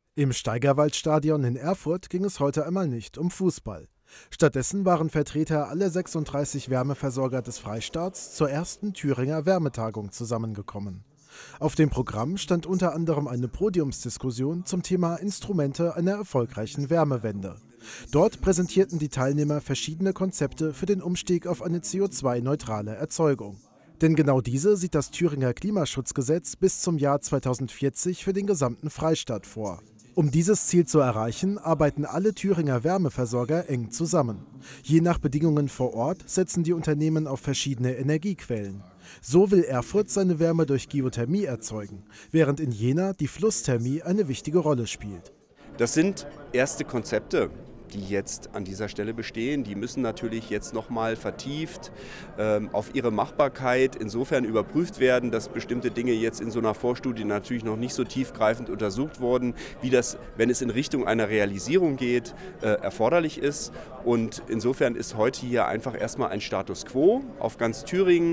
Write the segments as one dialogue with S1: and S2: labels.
S1: Im Steigerwaldstadion in Erfurt ging es heute einmal nicht um Fußball. Stattdessen waren Vertreter aller 36 Wärmeversorger des Freistaats zur ersten Thüringer Wärmetagung zusammengekommen. Auf dem Programm stand unter anderem eine Podiumsdiskussion zum Thema Instrumente einer erfolgreichen Wärmewende. Dort präsentierten die Teilnehmer verschiedene Konzepte für den Umstieg auf eine CO2-neutrale Erzeugung. Denn genau diese sieht das Thüringer Klimaschutzgesetz bis zum Jahr 2040 für den gesamten Freistaat vor. Um dieses Ziel zu erreichen, arbeiten alle Thüringer Wärmeversorger eng zusammen. Je nach Bedingungen vor Ort setzen die Unternehmen auf verschiedene Energiequellen. So will Erfurt seine Wärme durch Geothermie erzeugen, während in Jena die Flussthermie eine wichtige Rolle spielt.
S2: Das sind erste Konzepte, die jetzt an dieser Stelle bestehen. Die müssen natürlich jetzt nochmal vertieft auf ihre Machbarkeit insofern überprüft werden, dass bestimmte Dinge jetzt in so einer Vorstudie natürlich noch nicht so tiefgreifend untersucht wurden, wie das, wenn es in Richtung einer Realisierung geht, erforderlich ist. Und insofern ist heute hier einfach erstmal ein Status quo auf ganz Thüringen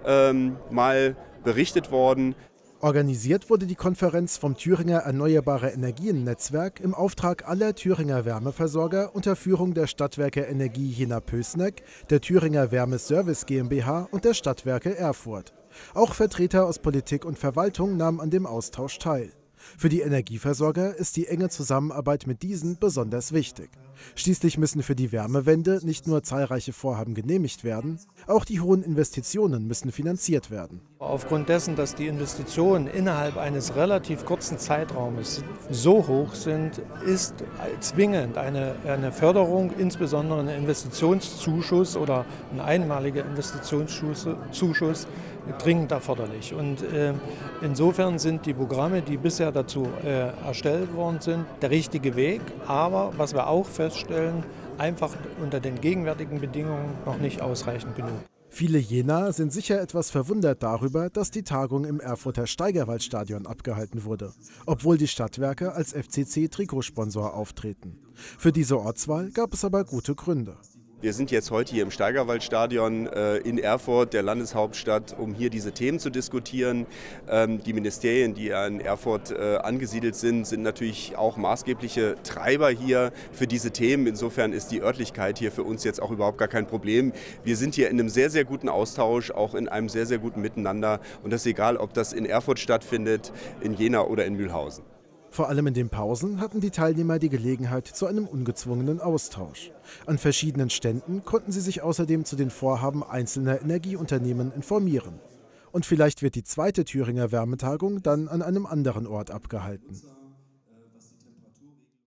S2: mal berichtet worden.
S1: Organisiert wurde die Konferenz vom Thüringer Erneuerbare Energien-Netzwerk im Auftrag aller Thüringer Wärmeversorger unter Führung der Stadtwerke Energie Jena-Pößneck, der Thüringer Wärmeservice GmbH und der Stadtwerke Erfurt. Auch Vertreter aus Politik und Verwaltung nahmen an dem Austausch teil. Für die Energieversorger ist die enge Zusammenarbeit mit diesen besonders wichtig. Schließlich müssen für die Wärmewende nicht nur zahlreiche Vorhaben genehmigt werden, auch die hohen Investitionen müssen finanziert werden.
S3: Aufgrund dessen, dass die Investitionen innerhalb eines relativ kurzen Zeitraumes so hoch sind, ist zwingend eine Förderung, insbesondere ein Investitionszuschuss oder ein einmaliger Investitionszuschuss, dringend erforderlich. Und insofern sind die Programme, die bisher dazu erstellt worden sind, der richtige Weg. Aber was wir auch feststellen, einfach unter den gegenwärtigen Bedingungen noch nicht ausreichend genug.
S1: Viele Jenaer sind sicher etwas verwundert darüber, dass die Tagung im Erfurter Steigerwaldstadion abgehalten wurde, obwohl die Stadtwerke als FCC-Trikotsponsor auftreten. Für diese Ortswahl gab es aber gute Gründe.
S2: Wir sind jetzt heute hier im Steigerwaldstadion in Erfurt, der Landeshauptstadt, um hier diese Themen zu diskutieren. Die Ministerien, die in Erfurt angesiedelt sind, sind natürlich auch maßgebliche Treiber hier für diese Themen. Insofern ist die Örtlichkeit hier für uns jetzt auch überhaupt gar kein Problem. Wir sind hier in einem sehr, sehr guten Austausch, auch in einem sehr, sehr guten Miteinander. Und das ist egal, ob das in Erfurt stattfindet, in Jena oder in Mülhausen.
S1: Vor allem in den Pausen hatten die Teilnehmer die Gelegenheit zu einem ungezwungenen Austausch. An verschiedenen Ständen konnten sie sich außerdem zu den Vorhaben einzelner Energieunternehmen informieren. Und vielleicht wird die zweite Thüringer Wärmetagung dann an einem anderen Ort abgehalten.